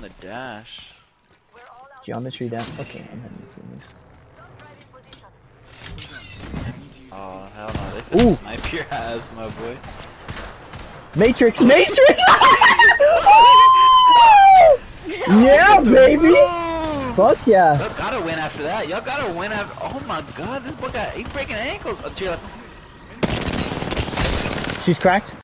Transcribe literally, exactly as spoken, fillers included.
the dash. Geometry down. Okay, I'm heading to this. Oh hell no! They can Ooh. snipe your ass, my boy. Matrix, Matrix! Yeah, baby! Fuck yeah! Y'all gotta win after that. Y'all gotta win after. Oh my god, this boy got eight breaking ankles. Oh, chill. She's cracked.